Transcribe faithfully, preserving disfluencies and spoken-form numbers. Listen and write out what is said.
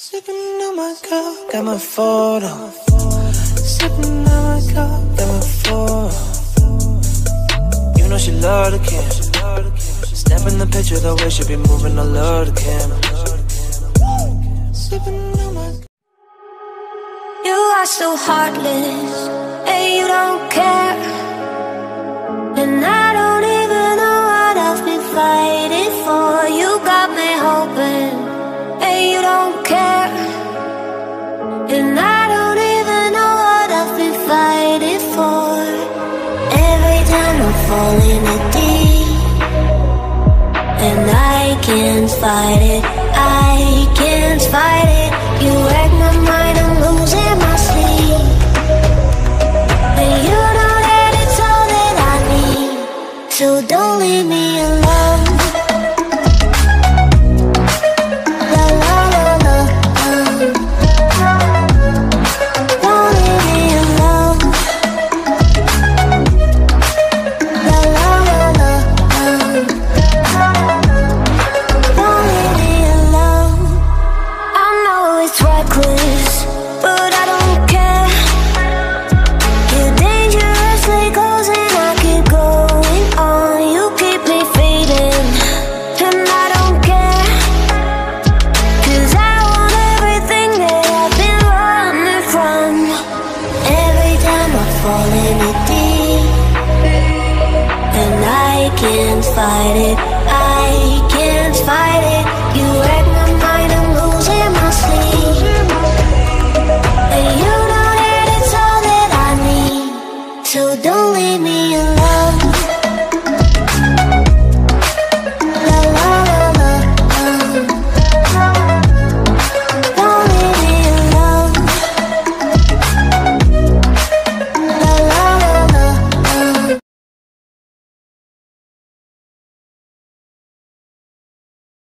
Sipping on my cup, got my photo. Sipping on my cup, got my photo. You know she love the camera. Snap in the picture, the way she be moving, I love the camera. Sipping on my. You are so heartless, and you don't care. And I don't even know what I've been fighting for. You got me hoping, and you don't care. And I don't even know what I've been fighting for. Every time I fall in a deep, and I can't fight it.